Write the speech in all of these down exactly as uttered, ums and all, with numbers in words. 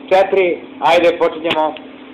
četiri, ajde počinjemo.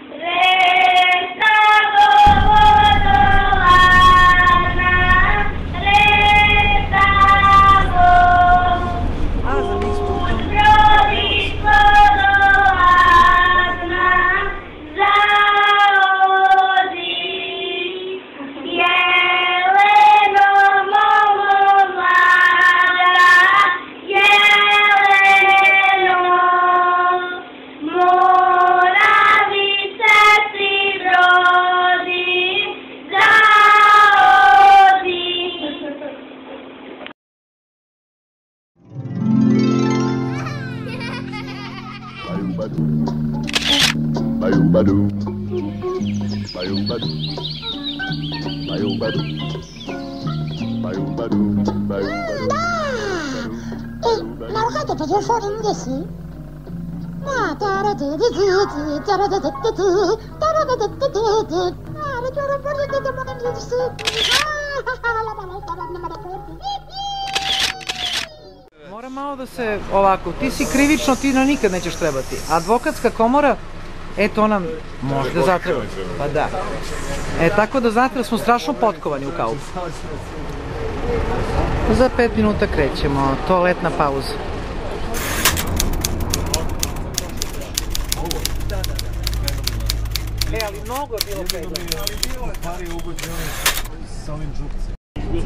Badu, bayu badu, bayu badu, bayu badu, bayu badu. Eh, naruhate per il fuori indesi? Ah, tara di di di di, tara di di di di, tara di di di di di. Ah, le giuro per di di ma non si. Mora malo da se ovako, ti si krivično, ti na nikad nećeš trebati. Advokatska komora, eto ona možda zatreba. Pa da. E, tako da znate da smo strašno potkovani u kaupu. Za pet minuta krećemo, toaletna pauza. E, ali mnogo je bilo pregleda. Ali bilo je pari ugođene sa ovim župcem.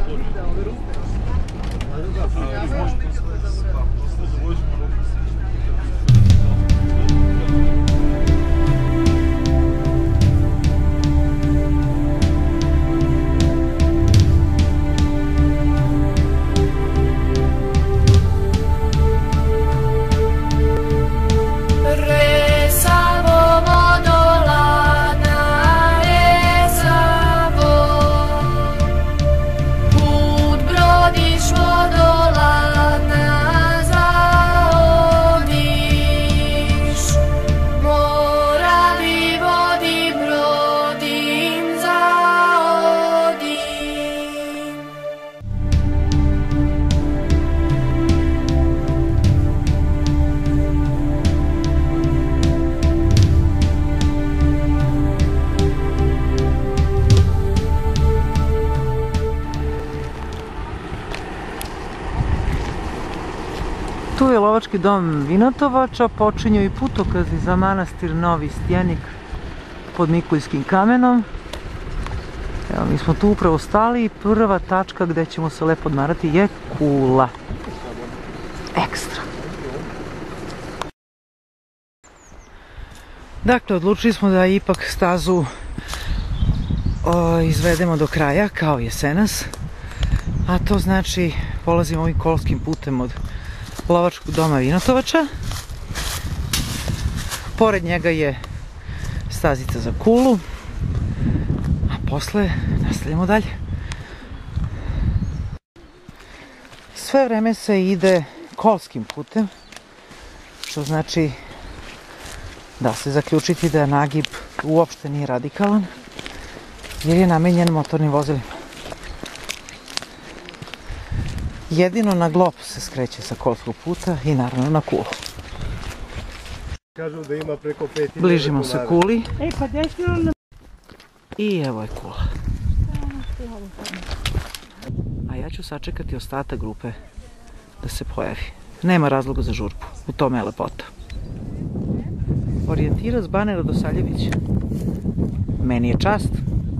Tu je lovački dom Vinatovača, počinju i putokazi za manastir Novi Stjenik pod Mikuljskim kamenom. Evo, mi smo tu upravo stali i prva tačka gde ćemo se lepo odmarati je Kula. Ekstra! Dakle, odlučili smo da ipak stazu o, izvedemo do kraja, kao jesenas. A to znači, polazimo ovim kolskim putem od lovačkog doma Vinatovača. Pored njega je stazica za Kulu. A posle nastavljamo dalje. Sve vreme se ide kolskim putem, što znači da se zaključiti da nagib uopšte nije radikalan, jer je namenjen motornim vozilima. Jedino na Glob se skreće sa kolskog puta i naravno na Kulu. Kažu da ima preko pet hiljada. Bližimo se Kuli. I evo je Kula. A ja ću sačekati ostatak grupe da se pojavi. Nema razloga za žurbu, u tome je lepota. Orijentirac Bane Radosavljević. Meni je čast.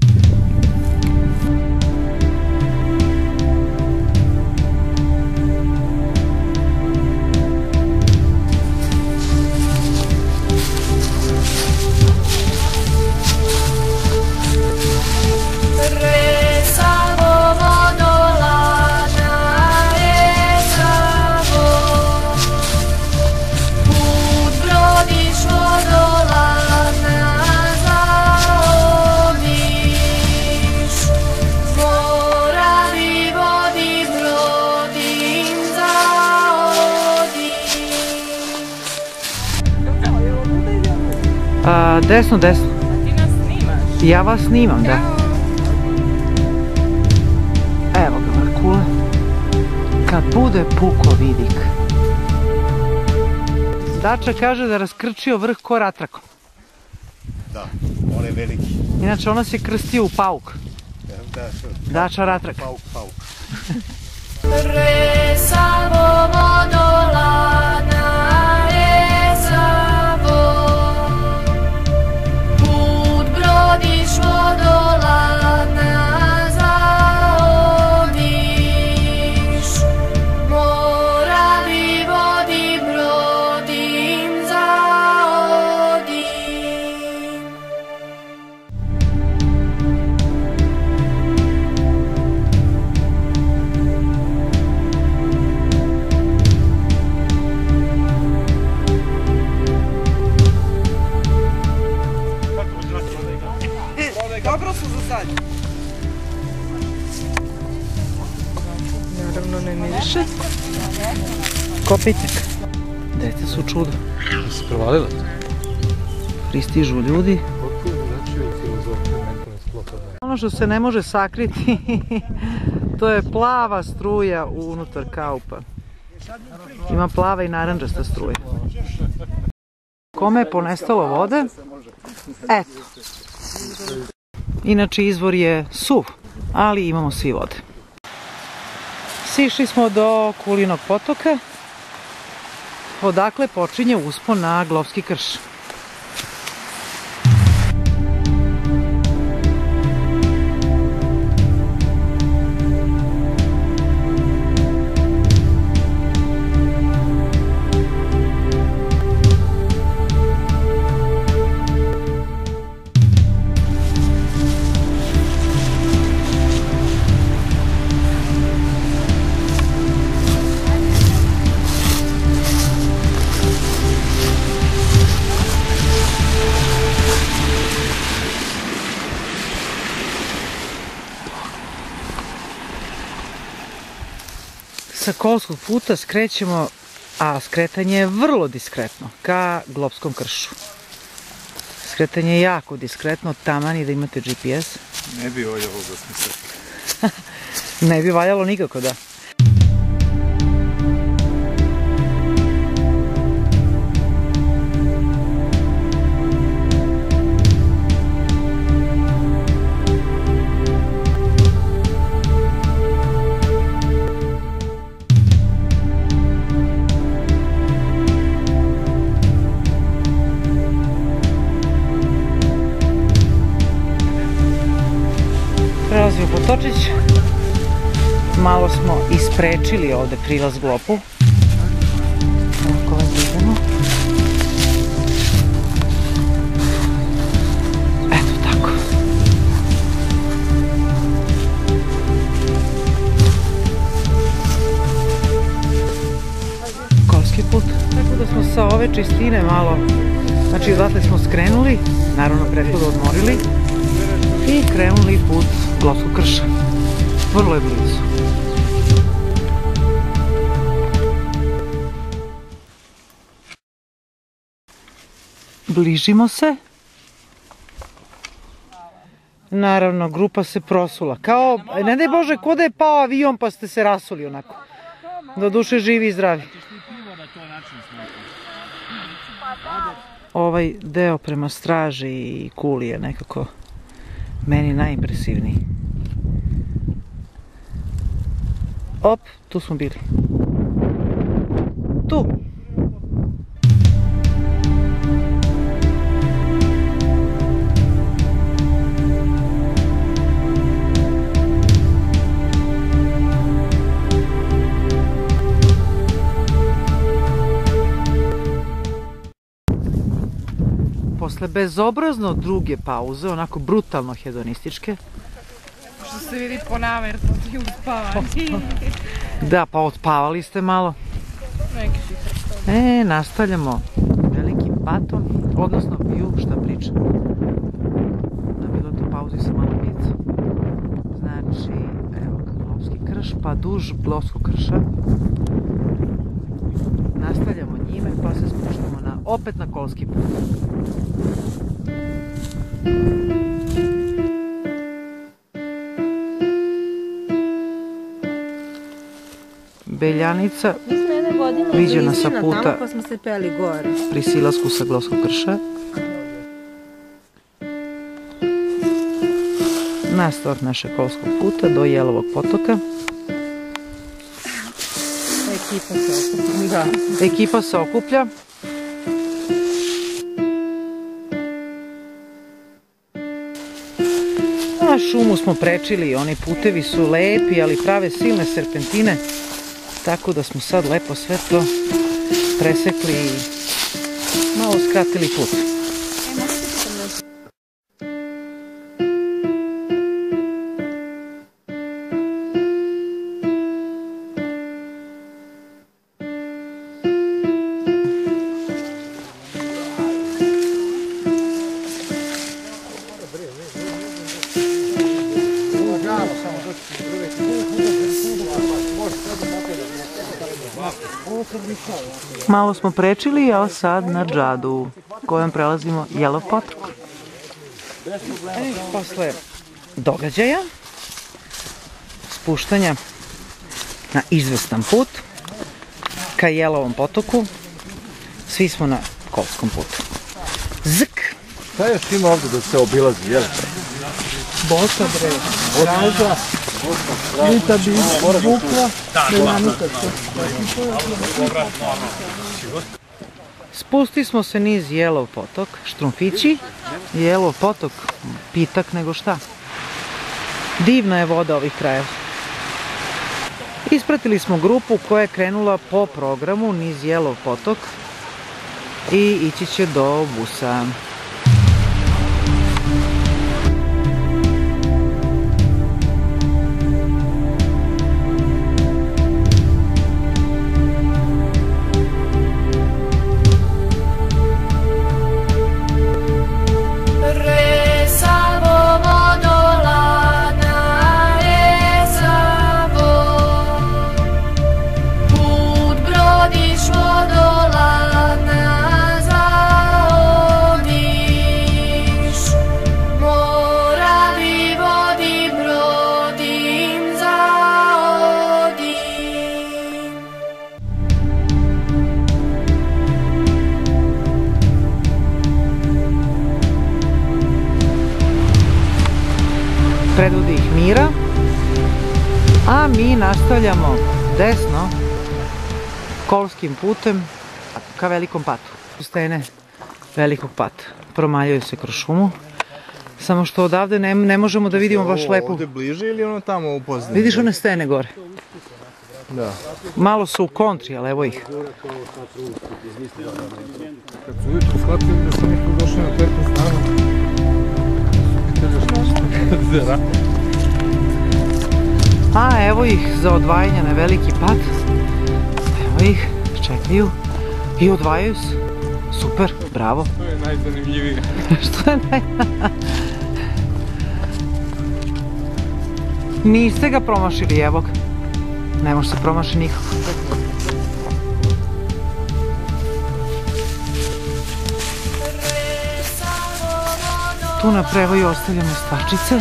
A, desno, desno. A ti nas snimaš? Ja vas snimam, da. Evo ga, Markula. Kad bude puko vidik. Dača kaže da raskrčio vrh ko ratrakom. Da, on je veliki. Inače, ona se krstio u pauk. Da, Dača ratrak. pauk, pauk. Resavo vodolana, resavo, put brodiš vodolana, zaodiš, Moravi vodi brodim, zaodim. Dobro su za sad. Naravno ne miriše. Kopitnjak. Deca su čudo. Si provalila? Pristižu ljudi. Potpuno drugačiju filozofiju mentalnih sklopova. Ono što se ne može sakriti, to je plava struja unutar kaupa. Ima plava i naranđasta struja. Kome je ponestalo vode? Eto. Inače izvor je suv, ali imamo svi vode. Sišli smo do Kulinog potoka, odakle počinje uspon na Glovski krš. Sa Kolskog puta skrećemo, a skretanje je vrlo diskretno, ka Glovskom kršu. Skretanje je jako diskretno, taman i da imate G P S. Ne bi valjalo da smo se. Ne bi valjalo nikako, da. Prelazimo Potočić, malo smo isprečili ovde prilaz Glopu. Ovako ovdje idemo. Eto tako. Kolski put. Tako da smo sa ove čistine malo, znači odatle smo skrenuli, naravno prethodno odmorili i krenuli put Glovskog krša. Vrlo je blizu. Bližimo se. Naravno, grupa se prosula. Kao, ne daj Bože, ko da je pao avion pa ste se rasuli onako. Do duše živi i zdravi. Ovaj deo prema straži i Kuli je nekako meni najimpresivniji. Op, tu smo bili. Tu. Posle bezobrazno duge pauze, onako brutalno hedonističke. Što se vidi po nama jer smo ti uspavani. Da, pa otpavali ste malo. Neki si hrstao. E, nastavljamo velikim patom, odnosno ju, šta pričam. Da bilo to pauzi sa malo pica. Znači, evo ga Glovski krš, pa duž Glovskog krša. Nastavljamo njime, pa se spuštamo na, opet na Kolski put. Beljanica. Mislim, viđena sa puta pa smo se peli gore. pri silasku sa Gloskog krša. Nastavak našeg kolskog puta do Jelovog potoka. Ekipa se okuplja. Ekipa se okuplja. Na šumu smo prečili, oni putevi su lepi, ali prave silne serpentine, tako da smo sad lepo sve to presekli i malo skratili put. Malo smo prečili, a sad na džadu kojom prelazimo Jelov potok. E, posle događaja, spuštanja na izvestan put ka Jelovom potoku, svi smo na kolskom putu. Zk! Šta još ima ovdje da se obilazi, jel? Bosa, bre. Raža. Vita bi Vukla. Spusti smo se niz Jelov potok, štrumfići. Jelov potok, pitak nego šta. Divna je voda ovih krajeva. Ispratili smo grupu koja je krenula po programu niz Jelov potok i ići će do busa. Predvodi ih Mira, a mi nastavljamo desno kolskim putem ka Velikom patu. Stene Velikog pata promaljaju se kroz šumu, samo što odavde ne, ne možemo da vidimo baš lepo. Ovdje bliže ili ono tamo u pozdini? Vidiš one stene gore? Da. Malo su u kontri, ali evo ih. Kad su ujutro shvatili da sam ih tu došli na petu stranu, zera. A evo ih za odvajanje na Veliki pat. Evo ih, čekaju i odvajaju se. Super, bravo. To je najzanimljivije. Što je naj... Niste ga promašili, evo ga. Ne može se promaši nikako. Tu na prevoju ostavljamo stvačice.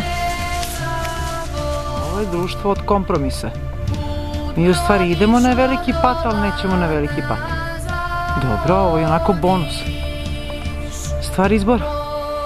Ovo je društvo od kompromisa. Mi u stvari idemo na Veliki pat, ali nećemo na Veliki pat. Dobro, ovo je onako bonus. Stvar izbora.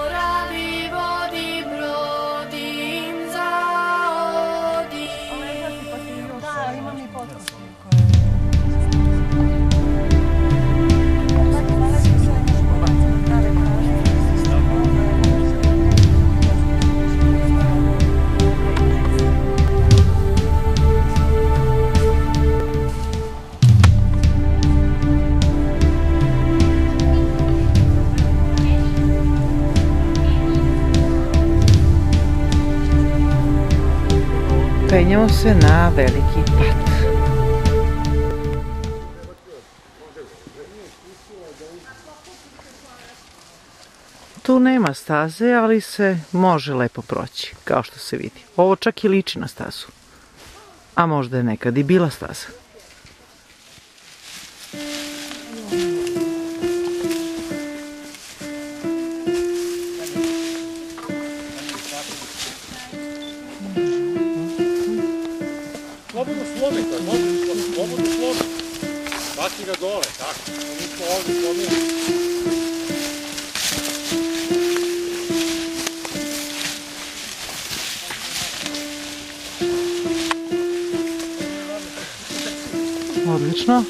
Penjamo se na Veliki pat. Tu nema staze, ali se može lepo proći, kao što se vidi. Ovo čak i liči na stazu. A možda je nekad i bila staza. Slobodno slomite, slobodno slomite. odlično.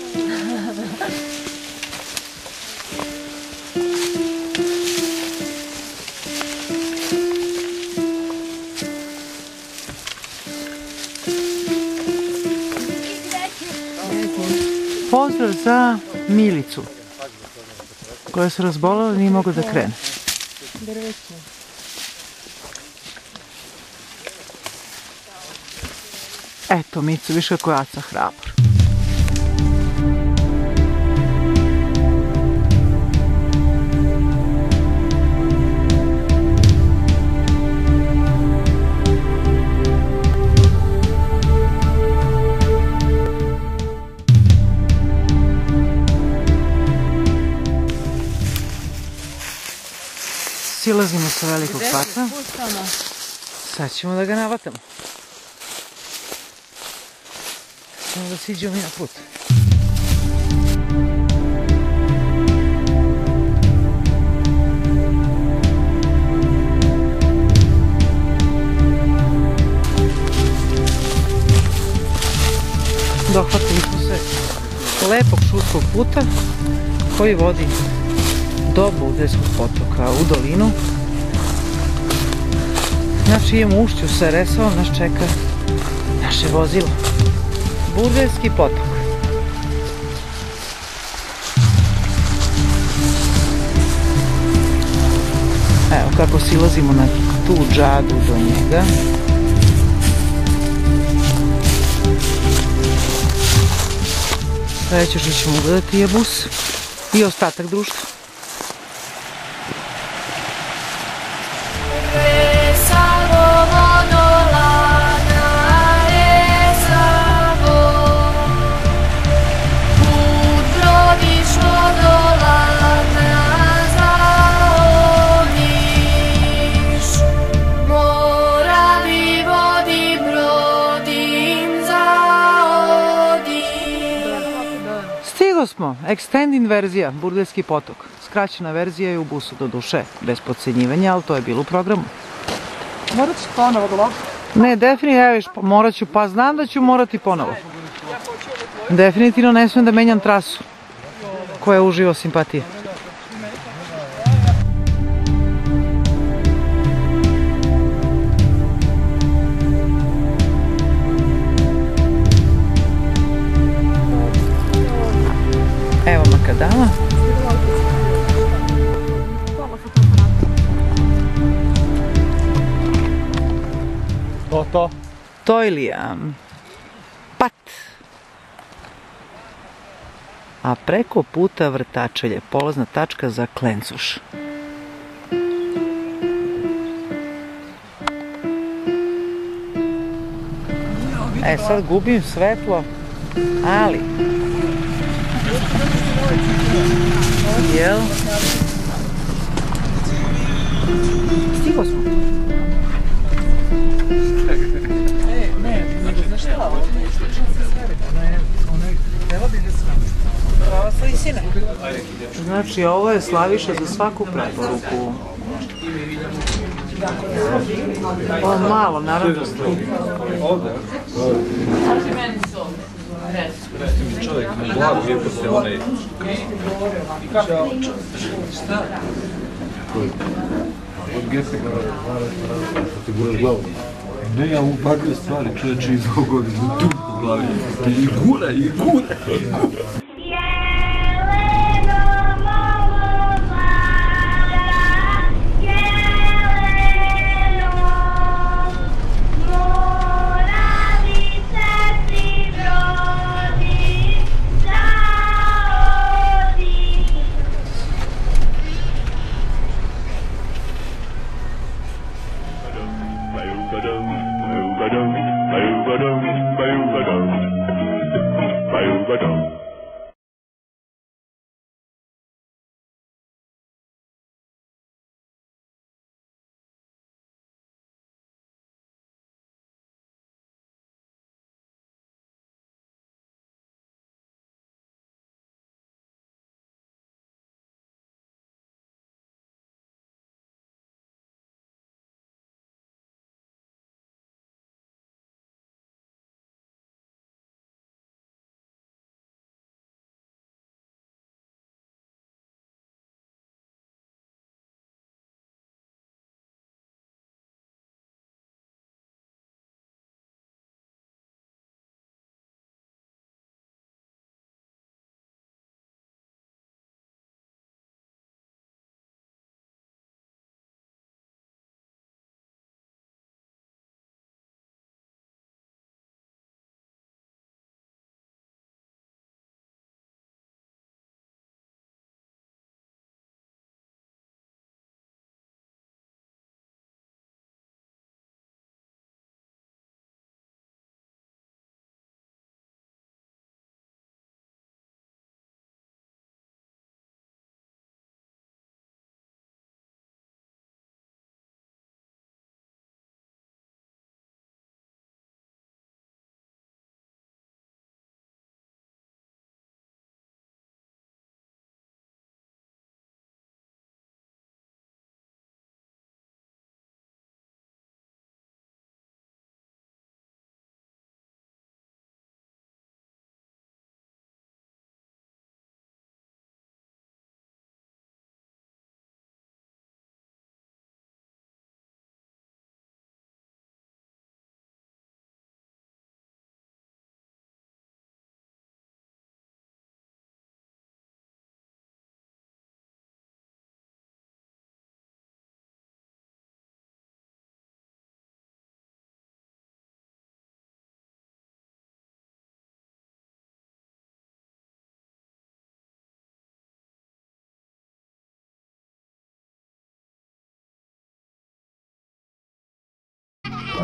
Pozdrav za Milicu, koja se razbolala i nije mogla da krene. Eto, Micu, više kako je Aca hrabar. Silazimo sa velikog pata. Sad ćemo da ga navatamo. Samo da siđemo mi na put. Dohvatili smo se lepog šutkog puta koji vodi do Buldejskog potoka u dolinu. Na čijem ušću sa er es om nas čeka naše vozilo. Buldejski potok. Evo kako silazimo na tu džadu do njega. Sledeće što ćemo gledati je bus i ostatak društva. Smo, extended verzija, Buldejski potok. Skraćena verzija je u busu, do duše, bez podcenjivanja, ali to je bilo u programu. Morat ću ponovo dolaziti? Ne, definitivno, evo viš, morat ću, pa znam da ću morati ponovo. Definitivno ne smijem da menjam trasu, koja uživa simpatije. Evo makadama. To, to. Tojlija. Pat. A preko puta Vrtačelje, polazna tačka za Klencuš. E, sad gubim svetlo, ali... Jel? Stigo smo. E, ne, nego znaš šta? Prava slisina. Znači, ovo je Slaviša za svaku preporuku. Ovo malo, naravno. Čovjek na glavu je posle onaj... Šta? Od Gepeka. Ti guraš glavu? Ne, ja mu bagre stvari čovječe iz ovog godina. Tu po glavi. I gura, i gura.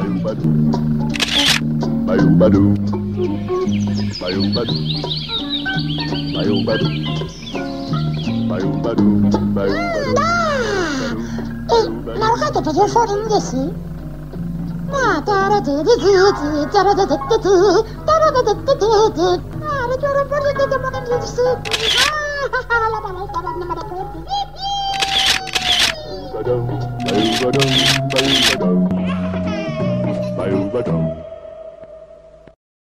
E la ragazza faceva fuori invece? Ma tara tu tu tu tara tu tu tu tara tu tu tu tu ah le giuro per le tette ma non si ah la mano sta non me la porti Badum, badum, badum, badum, badum.